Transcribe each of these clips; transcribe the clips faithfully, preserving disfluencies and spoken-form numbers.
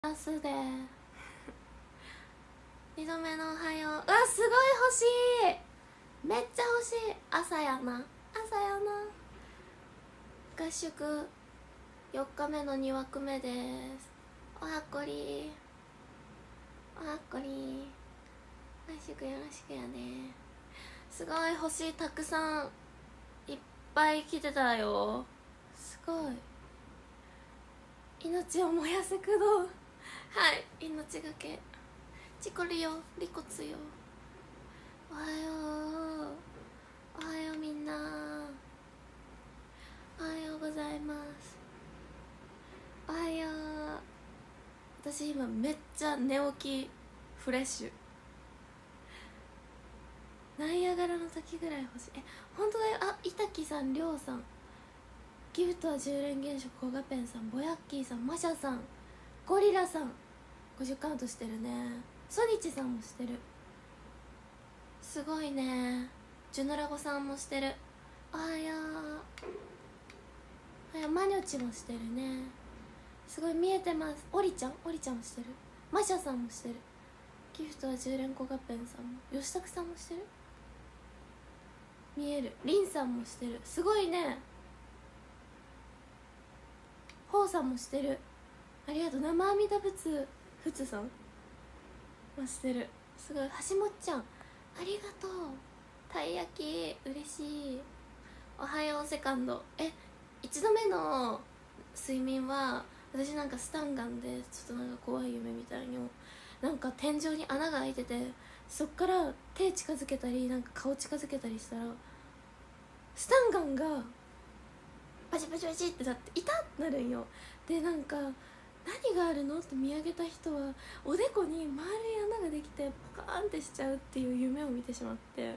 明日でにどめのおはよう。うわ、すごい欲しい、めっちゃ欲しい。朝やな朝やな。合宿よっかめのにわくめです。おはっこりおはっこり、合宿よろしくやね。すごい欲しい、たくさんいっぱい来てたよ。すごい。命を燃やす駆動、はい、命がけ。チコリよ、リコツよ。おはようおはよう、みんなおはようございます。おはよう。私今めっちゃ寝起きフレッシュ。ナイアガラの滝ぐらい欲しい。え、本当だよ。あ、いたきさん、りょうさん、ギフトはじゅう連現象、コガペンさん、ボヤッキーさん、マシャさん、ゴリラさん、ごじゅうカウントしてるね。ソニチさんもしてる、すごいね。ジュノラゴさんもしてる。おはよう。おはよう。マニョチもしてるね。すごい見えてます。オリちゃんオリちゃんもしてる。マシャさんもしてる。ギフトはじゅう連コガペンさんも、吉拓さんもしてる。見える。リンさんもしてる。すごいね。ホウさんもしてる。ありがとう。生阿弥陀仏ふつさんもしてる。すごい。はしもっちゃんありがとう。たい焼き嬉しい。おはようセカンド。え、一度目の睡眠は私なんかスタンガンでちょっとなんか怖い夢みたいに、なんか天井に穴が開いてて、そっから手近づけたりなんか顔近づけたりしたらスタンガンがバチバチバチってなって痛ってなるんよ。で、なんか何があるのって見上げた人はおでこに丸い穴ができてポカーンってしちゃうっていう夢を見てしまって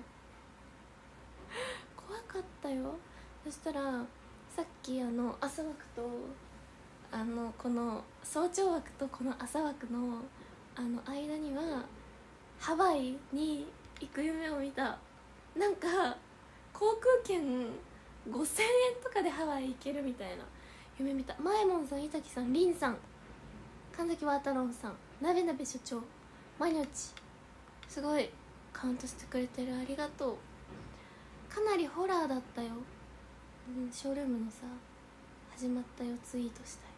怖かったよ。そしたらさっきあの朝枠とあのこの早朝枠とこの朝枠のあの間にはハワイに行く夢を見た。なんか航空券ごせんえんとかでハワイ行けるみたいな夢見た。マエモンさん、イタキさん、リンさん、神崎ワータロンさん、なべなべ所長、マニョチ、すごいカウントしてくれてる。ありがとう。かなりホラーだったよ、うん、ショールームのさ始まったよツイートしたい。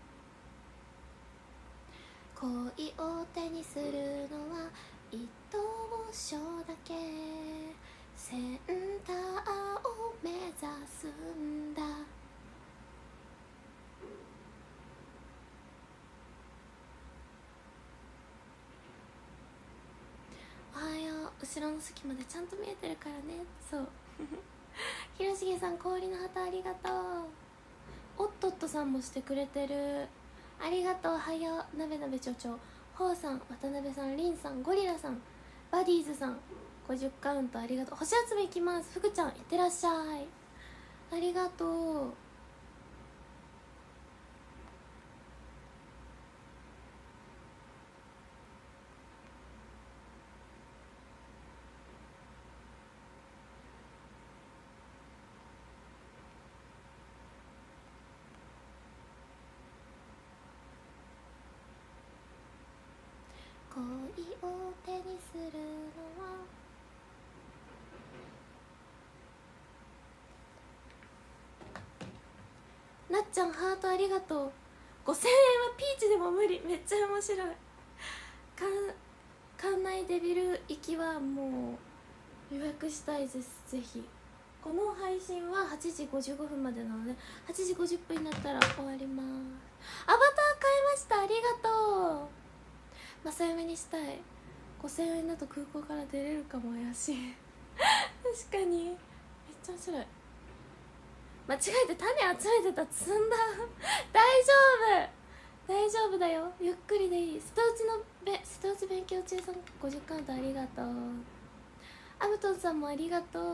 恋を手にするのは一等賞だけ、センターを目指すんだ。おはよう。後ろの席までちゃんと見えてるからね。そうひろしげさん、氷の旗ありがとう。おっとっとさんもしてくれてる。ありがとう。おはよう。なべなべ町長、ほうさん、渡辺さん、りんさん、ゴリラさん、バディーズさん、ごじゅうカウントありがとう。星集めいきます。ふくちゃんいってらっしゃい。ありがとう。恋を手にするのはなっちゃん、ハートありがとう。ごせんえんはピーチでも無理。めっちゃ面白い。館内デビル行きはもう予約したいです。ぜひ。この配信ははちじごじゅうごふんまでなのではちじごじゅっぷんになったら終わります。アバター買いました。ありがとう。正夢にしたい。ごせんえんだと空港から出れるかも怪しい確かにめっちゃ面白い。間違えて種集めてた。積んだ大丈夫大丈夫だよ。ゆっくりでいい。瀬戸内のべ瀬戸内勉強中さん、ごじゅうカウントありがとう。アムトンさんもありがとう。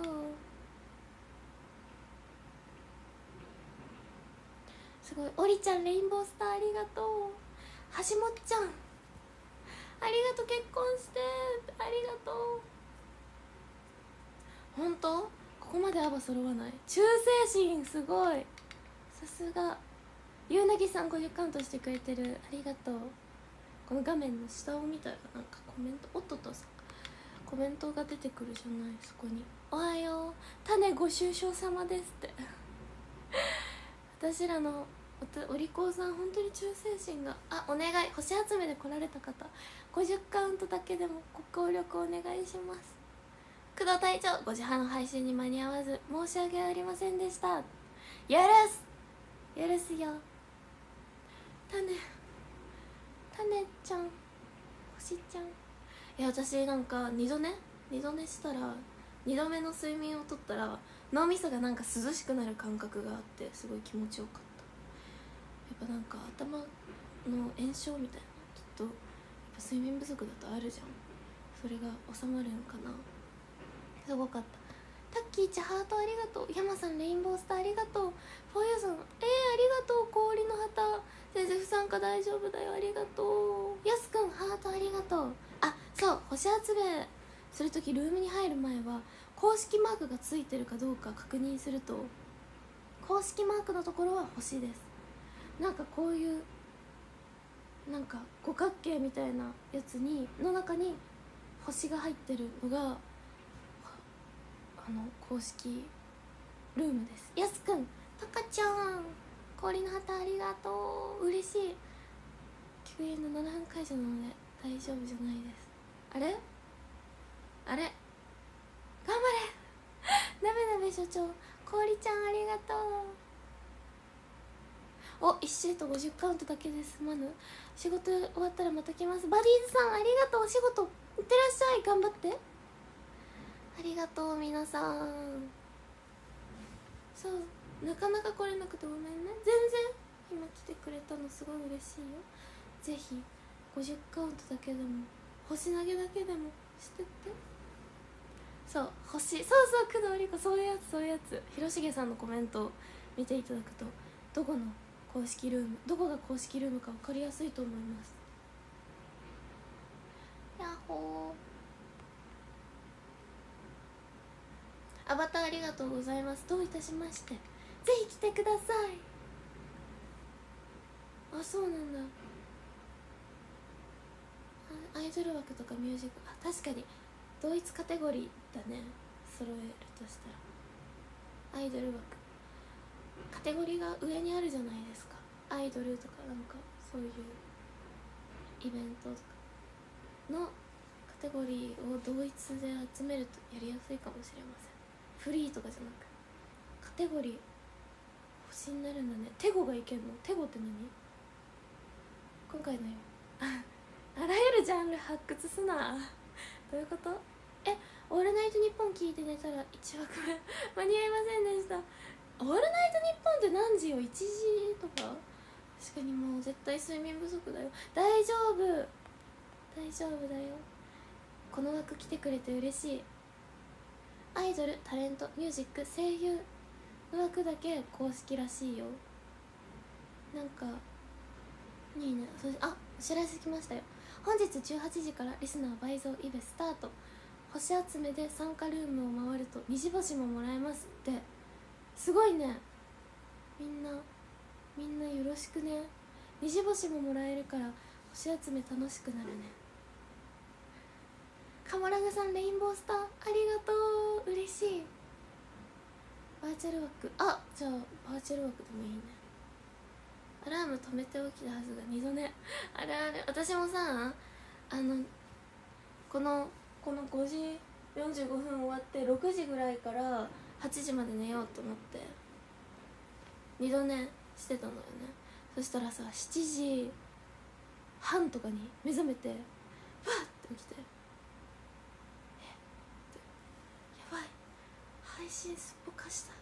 すごい。オリちゃん、レインボースターありがとう。はしもっちゃんありがとう。結婚してありがとう。本当ここまでアバ揃わない。忠誠心すごい。さすが。ゆうなぎさんごじゅうカウントしてくれてる。ありがとう。 この画面の下を見たらなんかコメントおっとっとさコメントが出てくるじゃない。そこに「おはよう種ご愁傷様です」って私らのお利口さん本当に忠誠心が。あ、お願い、星集めで来られた方ごじゅうカウントだけでもご協力お願いします。工藤隊長ごじはんの配信に間に合わず申し訳ありませんでした。許す許すよ。種種ちゃん星ちゃん。いや私なんか二度寝二度寝したら二度目の睡眠をとったら脳みそがなんか涼しくなる感覚があってすごい気持ちよかった。やっぱなんか頭の炎症みたいなきっとやっぱ睡眠不足だとあるじゃん。それが収まるんかな。すごかった。タッキーちハートありがとう。ヤマさんレインボースターありがとう。フォーユーさんえー、ありがとう。氷の旗先生不参加大丈夫だよありがとう。ヤスくんハートありがとう。あ、そう星集めするときルームに入る前は公式マークがついてるかどうか確認すると公式マークのところは星です。なんかこういうなんか五角形みたいなやつにの中に星が入ってるのがあの公式ルームです。やすくん、たかちゃん氷の旗ありがとう。嬉しい。きゅうえんのななふん解除なので大丈夫じゃないです。あれあれ頑張れなべなべ所長氷ちゃんありがとう。お、一シートごじゅうカウントだけですまぬ。仕事終わったらまた来ます。バディーズさんありがとう。お仕事いってらっしゃい。頑張って。ありがとう皆さん。そうなかなか来れなくてごめんね。全然今来てくれたのすごい嬉しいよ。ぜひごじゅうカウントだけでも星投げだけでもしてって。そう星そうそう工藤理子そういうやつそういうやつ。広重さんのコメントを見ていただくとどこの公式ルームどこが公式ルームか分かりやすいと思います。やっほー。アバターありがとうございます。どういたしまして。ぜひ来てください。あ、そうなんだ。アイドル枠とかミュージックあ確かに同一カテゴリーだね。揃えるとしたらアイドル枠カテゴリーが上にあるじゃないですか。アイドルとかなんかそういうイベントとかのカテゴリーを同一で集めるとやりやすいかもしれません。フリーとかじゃなくカテゴリー星になるんだね。テゴがいけんの。テゴって何。今回のよあらゆるジャンル発掘すなどういうこと。え、オールナイトニッポン聞いて寝たらいちわくめ間に合いませんでした。オールナイトニッポンって何時よ。いちじとか。確かにもう絶対睡眠不足だよ。大丈夫大丈夫だよ。この枠来てくれて嬉しい。アイドルタレントミュージック声優の枠だけ公式らしいよ。なんかいいね。それあお知らせ来ましたよ。本日じゅうはちじからリスナー倍増イベスタート。星集めで参加ルームを回ると虹星ももらえますって。すごいね。みんなみんなよろしくね。虹星ももらえるから星集め楽しくなるね。カモラグさんレインボースターありがとう。嬉しい。バーチャル枠あじゃあバーチャル枠でもいいね。アラーム止めておきたはずが二度寝あれあれ。私もさあのこのこのごじよんじゅうごふん終わってろくじぐらいからはちじまで寝ようと思って二度寝してたのよね。そしたらさしちじはんとかに目覚めてわっって起きてえってやばい配信すっぽかした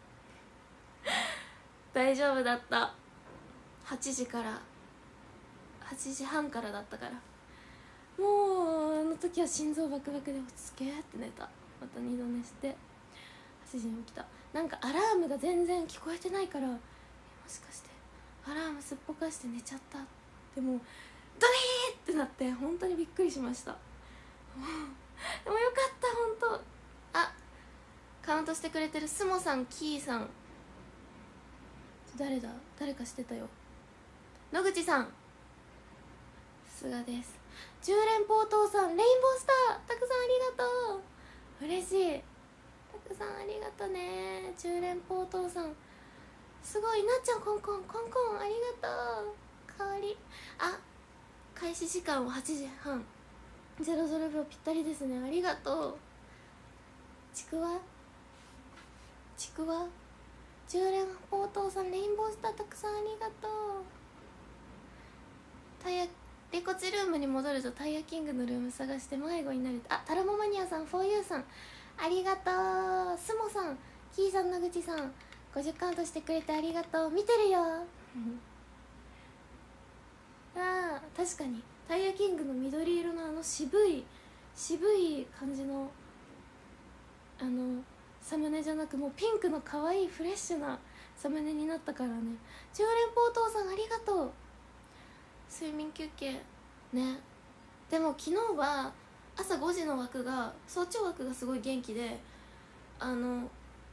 大丈夫だった。はちじからはちじはんからだったからもうあの時は心臓バクバクで落ち着けって寝た。また二度寝してはちじに起きた。なんかアラームが全然聞こえてないからもしかしてアラームすっぽかして寝ちゃったでもドリーってなって本当にびっくりしました。でもよかった本当。あカウントしてくれてるスモさんキーさん誰だ誰かしてたよ。野口さんすがです。十連ポートさん、レインボースターたくさんありがとう、嬉しい、たくさんありがとね。十連ポートさんすごい。なっちゃんコンコンコンコンありがとう。代わりあ開始時間ははちじはん、ゼロゼロびょうぴったりですね。ありがとう。ちくわちくわ十連ポートさん、レインボースターたくさんありがとう。タイヤレコチルームに戻るとタイヤキングのルーム探して迷子になる。あ、タラモマニアさん、フォーユーさんありがとう。スモさん、キーさん、野口さんごじゅうカウントしてくれてありがとう。見てるよあー確かにタイヤキングの緑色のあの渋い渋い感じのあのサムネじゃなく、もうピンクの可愛いフレッシュなサムネになったからね。常連ポートさんありがとう。睡眠休憩ね。でも昨日は朝ごじの枠が早朝枠がすごい元気で、あのも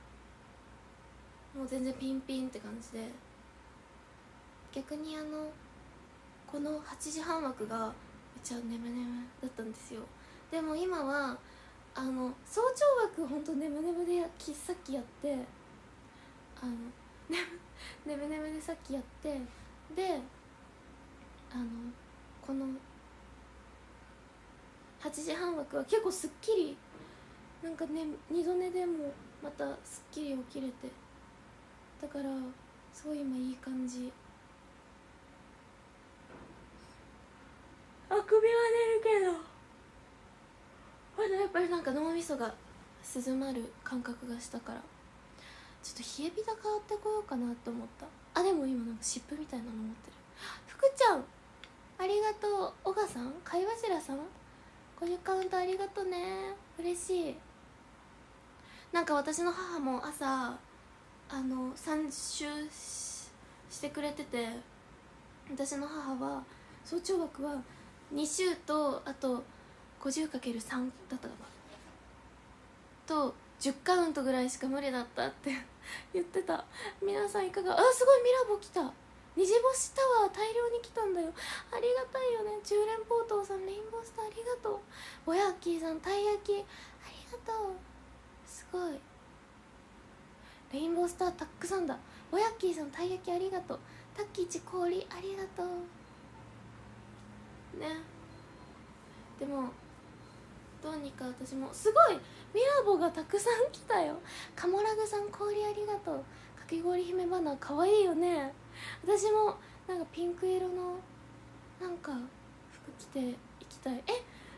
う全然ピンピンって感じで、逆にあのこのはちじはん枠がめっちゃ眠眠だったんですよ。でも今はあの早朝枠ほんと眠眠できさっきやってあの眠眠でさっきやってであのこのはちじはん枠は結構すっきりなんかね、二度寝でもまたすっきり起きれて、だからすごい今いい感じ。あくびは出るけどまだやっぱりなんか脳みそが静まる感覚がしたから、ちょっと冷えピタ変わってこようかなって思った。あでも今なんか湿布みたいなの持ってる。福ちゃんありがとう。小賀さん、貝柱さんごじゅうカウントありがとうね、嬉しい。なんか私の母も朝あのさん周 し, してくれてて、私の母は早朝枠はに周とあと ごじゅうかけるさん だったかなとじゅっカウントぐらいしか無理だったって言ってた。皆さんいかが。あすごいミラボ来た。虹星タワー大量に来たんだよ。ありがたいよね。十連ポートさん、レインボースターありがとう。ぼやっきーさん、たい焼きありがとう。すごい。レインボースターたくさんだ。ぼやっきーさん、たい焼きありがとう。タッキーチ氷ありがとうね。でもどうにか私もすごいミラボがたくさん来たよ。カモラグさん、氷ありがとう。かき氷姫バナーかわいいよね。私もなんかピンク色のなんか服着て行きたい。えバリーさん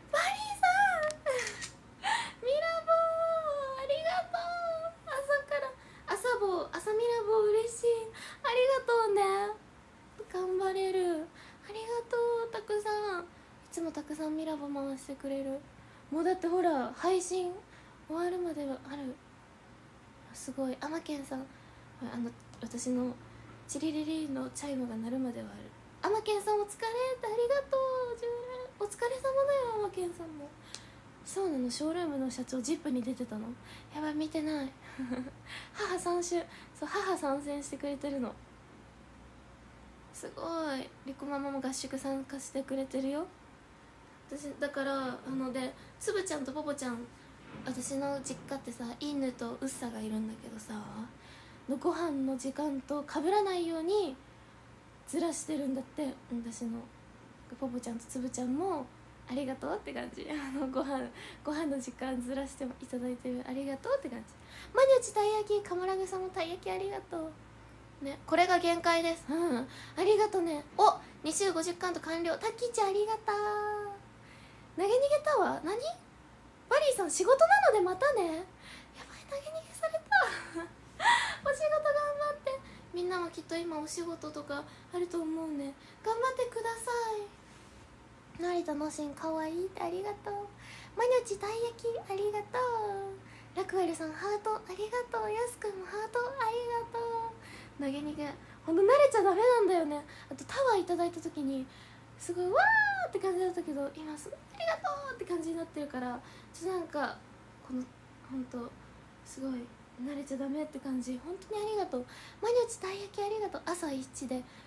ミラボーありがとう。朝から朝ボ朝ミラボー嬉しい。ありがとうね。頑張れる。ありがとう。たくさんいつもたくさんミラボ回してくれる。もうだってほら配信終わるまではある。すごい。あまけんさん、あの私のチリリリのチャイムが鳴るまではある。あまけんさんお疲れってありがとう。じゅうお疲れ様だよ。あまけんさんもそうなの。ショールームの社長ジップに出てたの。やばい見てない母参集。そう母参戦してくれてるの。すごい。リコママも合宿参加してくれてるよ。私だからあのでつぶちゃんとポポちゃん、私の実家ってさ犬とウッサがいるんだけどさ、のご飯の時間と被らないようにずらしてるんだって。私のポポちゃんとつぶちゃんもありがとうって感じ。あのご飯ご飯の時間ずらしていただいてる。ありがとうって感じ。マニュチたい焼き、カムラグさんもたい焼きありがとうね。これが限界です。うんありがとうね。おに周ごじゅっカウント完了。タッキーちゃんありがとう。投げ逃げたわ。何バリーさん仕事なのでまたね。やばい投げ逃げされたお仕事頑張って。みんなもきっと今お仕事とかあると思うね。頑張ってください。成田のしんかわいいってありがとう。マニョチたい焼きありがとう。ラクエルさんハートありがとう。ヤスくんもハートありがとう。投げ逃げほんと慣れちゃダメなんだよね。あとタワーいただいた時にすごいわーって感じだったけど、今すごいありがとうって感じになってるから、ちょっとなんかこのほんとすごい慣れちゃダメって感じ。本当にありがとう。マニョチたい焼きありがとう。朝一で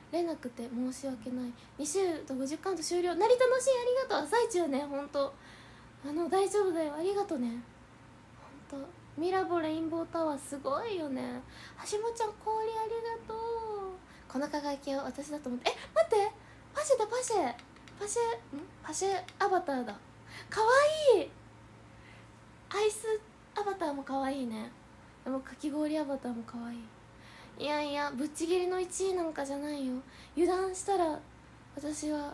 れなくて申し訳ない。に週とごじゅっカウント終了。成田のシーンありがとう。朝一はねほんとあの大丈夫だよ、ありがとうね。ほんとミラボレインボータワーすごいよね。橋本ちゃん氷ありがとう。この輝きを私だと思って。え待って、パシェだパシェパシェんパシェアバターだ。かわいい。アイスアバターもかわいいね。でもかき氷アバターもかわいい。いやいやぶっちぎりのいちいなんかじゃないよ。油断したら私は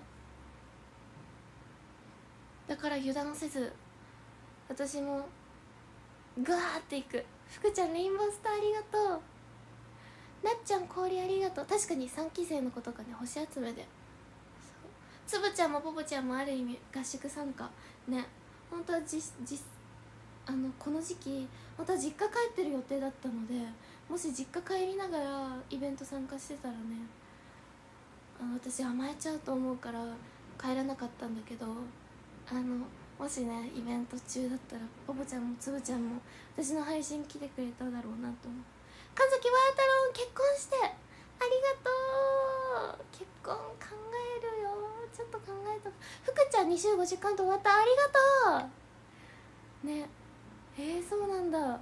だから油断せず私もグワーっていく。福ちゃんレインボースターありがとう。なっちゃん氷ありがとう。確かにさんき生の子とかね星集めで、つぶちゃんもぽぽちゃんもある意味合宿参加ね。本当はじじあのこの時期また実家帰ってる予定だったので、もし実家帰りながらイベント参加してたらね、あの私甘えちゃうと思うから帰らなかったんだけど、あのもしねイベント中だったらぽぽちゃんもつぶちゃんも私の配信来てくれただろうなと思う。神崎ワータロン結婚してありがとう。結婚考えるよ、ちょっと考えた。福ちゃんに週ごじかんと終わった、ありがとうね。えー、そうなんだ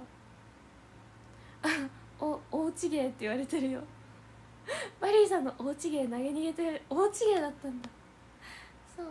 お、おうち芸って言われてるよバリーさんのおうち芸投げ逃げてる。おうち芸だったんだ。そう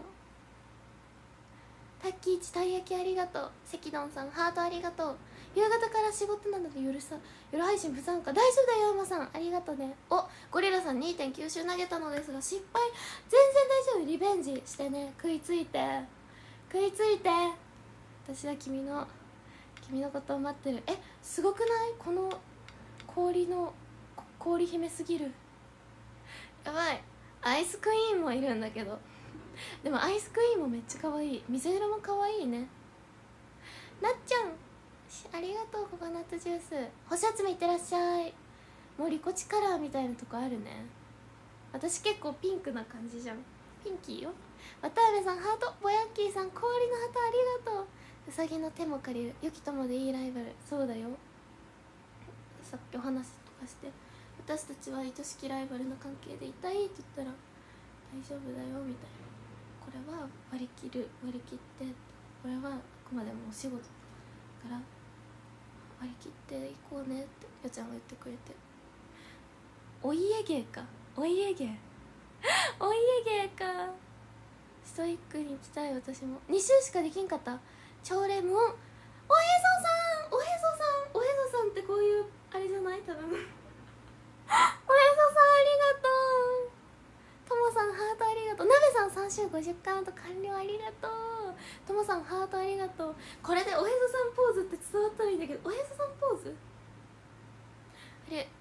タッキーチたい焼きありがとう。関どんさんハートありがとう。夕方から仕事なので夜さ夜配信不参加。大丈夫だよ山さんありがとうね。おゴリラさん にてんきゅう 週投げたのですが失敗。全然大丈夫、リベンジしてね。食いついて食いついて、私は君の君のことを待ってる。えすごくない？この氷の氷姫すぎる。やばい、アイスクイーンもいるんだけど、でもアイスクイーンもめっちゃ可愛い。水色も可愛いね。なっちゃんありがとう。ココナッツジュース星集めいってらっしゃい。もうリコチカラーみたいなとこあるね。私結構ピンクな感じじゃん。ピンキーよ。渡辺さんハート。ぼやっきーさん氷の旗ありがとう。うさぎの手も借りる。ゆきともでいいライバル。そうだよ、さっきお話とかして私たちは愛しきライバルの関係でいたいって言ったら大丈夫だよみたいな。これは割り切る割り切って、これはあくまでもお仕事だから割り切っていこうねってよちゃんが言ってくれて。お家芸か、お家芸お家芸か。ストイックに行きたい。私もに週しかできんかった。朝礼無音。おへそさんおへそさんおへそさんってこういうあれじゃない多分おへそさんありがとう。ともさんハートありがとう。なべさんさん週ごじゅっカウント完了ありがとう。ともさんハートありがとう。これでおへそさんポーズって伝わったらいいんだけど、おへそさんポーズあれ違う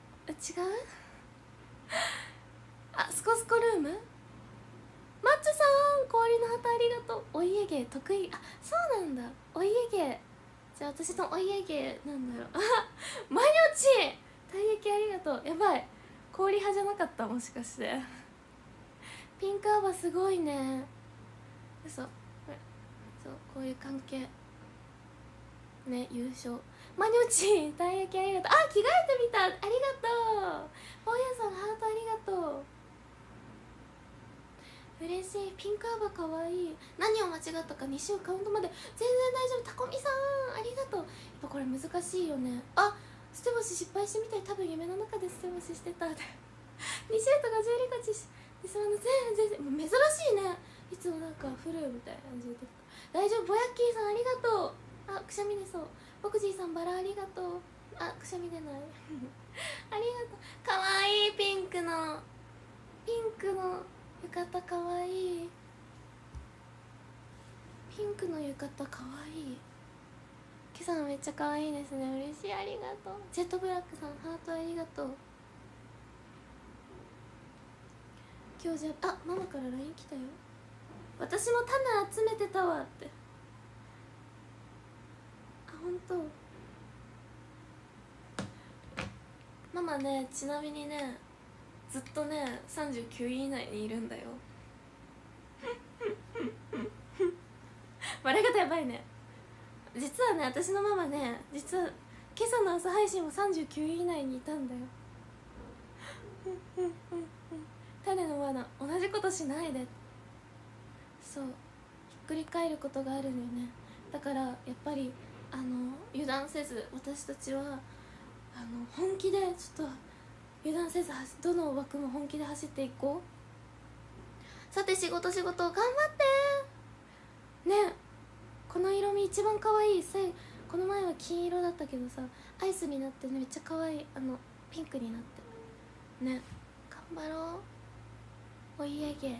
あ、スコスコルームマッチョさん氷の旗ありがとう。お家芸得意。あ、そうなんだ、お家芸。じゃあ私のお家芸なんだろう。あ、マニョチたい焼きありがとう。やばい、氷派じゃなかった、もしかしてピンクアバすごいね。嘘、そうこういう関係ね。優勝マニョチたい焼きありがとう。あ、着替えてみたありがとう。本屋さんハートありがとう。嬉しい。ピンクアバかわいい。何を間違ったかに週カウントまで全然大丈夫。タコミさんありがとう。やっぱこれ難しいよね。あ、捨て星失敗してみたい。多分夢の中で捨て星してたに週とかじゅうにこちですまの全然珍しいね。いつもなんかフルみたいな感じで大丈夫。ぼやっきーさんありがとう。あ、くしゃみ出そう。ボクジーさんバラありがとう。あ、くしゃみ出ないありがとう。かわいい。ピンクのピンクの浴衣かわいい。ピンクの浴衣かわいい。今朝めっちゃかわいいですね。嬉しい、ありがとう。ジェットブラックさんハートありがとう。今日じゃあママから ライン 来たよ。私も種集めてたわって。あ、ほんと。ママね、ちなみにねずっとねさんじゅうきゅうい以内にいるんだよ笑い方やばいね。実はね、私のママね、実は今朝の朝配信もさんじゅうきゅうい以内にいたんだよ種の罠、同じことしないで。そう、ひっくり返ることがあるのよね。だからやっぱりあの油断せず、私たちはあの本気でちょっと油断せず、どの枠も本気で走っていこう。さて、仕事仕事頑張ってね。この色味一番可愛い。この前は金色だったけどさ、アイスになってね、めっちゃ可愛い。あのピンクになってね。頑張ろう。お家芸、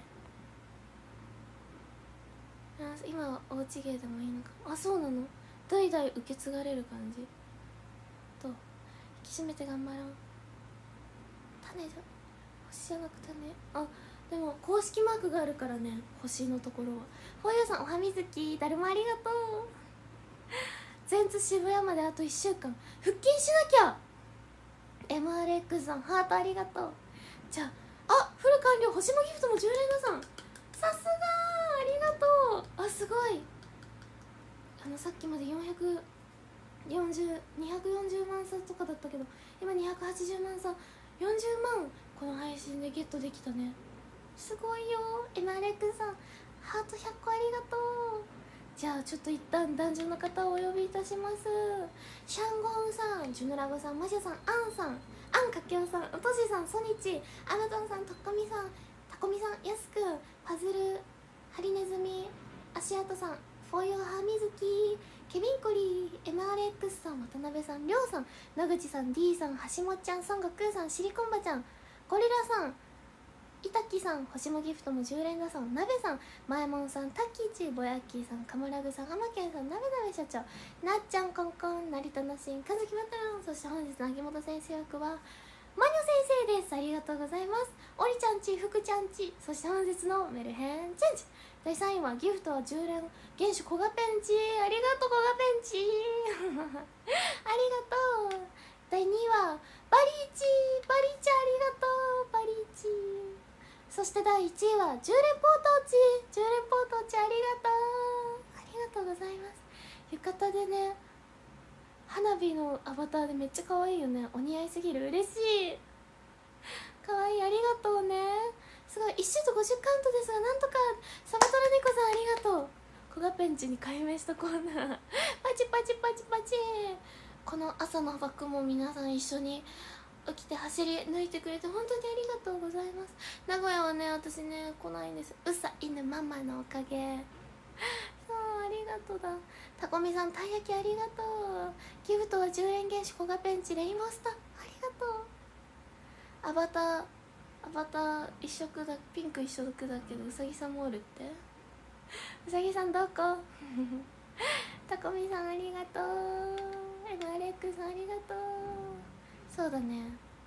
今はおうち芸でもいいのか。あ、そうなの。代々受け継がれる感じと、引き締めて頑張ろう。種じゃ星じゃなく種。あ、でも公式マークがあるからね、星のところは。フォーユーさん、おはみずきだるまありがとう。全津渋谷まであといっしゅうかん、腹筋しなきゃ。 エムアールエックス さん、ハートありがとう。じゃあ、あ、フル完了。星もギフトもじゅう連打さん、さすがー、ありがとう。あ、すごい。あのさっきまでよんひゃくよんじゅう、にひゃくよんじゅうまん差とかだったけど、今にひゃくはちじゅうまん差、よんじゅうまんこの配信でゲットできたね。すごいよ。エムアールエックス さん、ハートひゃっこありがとう。じゃあちょっと一旦男女の方をお呼びいたします。シャンゴンさん、ジュヌラボさん、マジャさん、アンさん、アンかけおさん、おとしさん、ソニチ、アマゾンさん、とっかみさん、たこみさん、やすくん、パズル、ハリネズミ、足跡さん、フォーユーハミズキ、ケビンコリー、 エムアールエックス さん、渡辺さん、りょうさん、野口さん、 D さん、橋本ちゃん、孫悟空さん、シリコンバちゃん、ゴリラさん、いたきさん、星もギフトもじゅう連打さん、なべさん、まえもんさん、たきち、ぼやっきーさん、かむらぐさん、はまけんさん、なべなべ社長、なっちゃん、こんこん、成田のしん、かずきばたらん。そして本日の秋元先生役はマニョ先生です。ありがとうございます。おりちゃんち、ふくちゃんち、そして本日のメルヘンチェンジ。だいさんいはギフトはじゅう連、原種コガペンチ、ありがとうコガペンチありがとう。だいにいはバリーチ、バリーチ、ありがとうバリーチ。そしてだいいちいはじゅう連ポートーチ、じゅう連ポートーチ、ありがとうありがとうございます。浴衣でね、花火のアバターでめっちゃ可愛いよね。お似合いすぎる。嬉しい。可愛い、ありがとうね。すごい。一周とごじゅうカウントですが、なんとかサバトラネコさん、ありがとう。コガペンチに改名したコーナーパチパチパチパチ。この朝の枠も皆さん一緒に起きて走り抜いてくれて本当にありがとうございます。名古屋はね、私ね来ないんです。うさ犬ママのおかげそう、ありがとうだ。たこみさん、たい焼きありがとう。ギフトはじゅう連原種コガペンチ、レインボースター、ありがとう。アバターアバター一色だ、ピンク一色だけどうさぎさんもおるって。うさぎさんどこたこみさんありがとう。エムアールエックス さんありがとう。そうだね、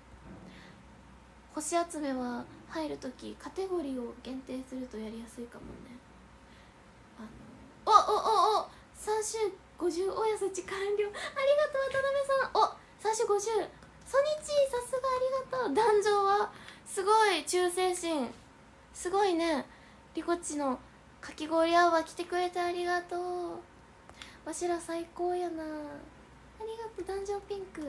星集めは入るときカテゴリーを限定するとやりやすいかもね。あのおおおおさん週ごじゅうおやすち完了、ありがとう渡辺さん。おさん週ごじゅう、ソニチさすがありがとう。壇上はすごい忠誠心、すごいね。リコッチのかき氷アワー来てくれてありがとう。わしら最高やな、ありがとう。壇上ピンク、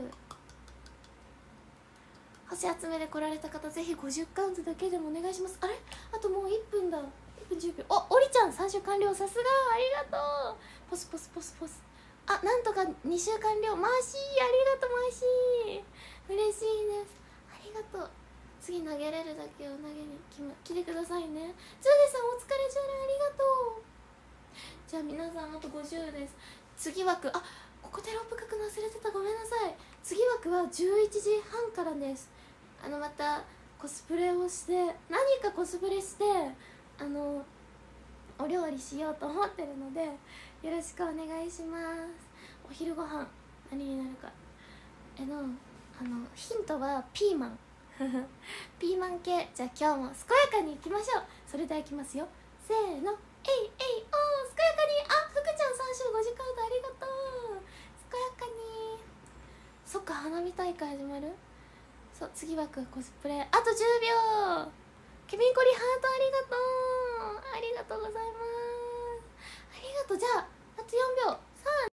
星集めで来られた方、ぜひごじゅうカウントだけでもお願いします。あれあともういっぷんだ、いっぷんじゅうびょう。おおりちゃんさん週完了、さすがありがとう。ポスポスポスポス、あ、なんとかに週完了。マーシーありがとう。マーシー嬉しいです、ありがとう。次投げれるだけを投げに来、ま、来てくださいね。ズーデさんお疲れじゅう連ありがとう。じゃあ皆さんあとごじゅうです。次枠、あ、ここでロープ書くの忘れてた、ごめんなさい。次枠はじゅういちじはんからです。あのまたコスプレをして、何かコスプレしてあのお料理しようと思ってるので、よろしくお願いします。お昼ご飯何になるか、えのあのヒントはピーマンピーマン系。じゃあ今日も健やかにいきましょう。それではいきますよ、せーの、えいえいおー、健やかに。あ、福ちゃんさん週ごじカウントありがとう。健やかに。そっか、花火大会始まる。そう、次枠コスプレあとじゅうびょう。ケビンコリハートありがとう、ありがとうございます。ありがとう。じゃああとよんびょう。さん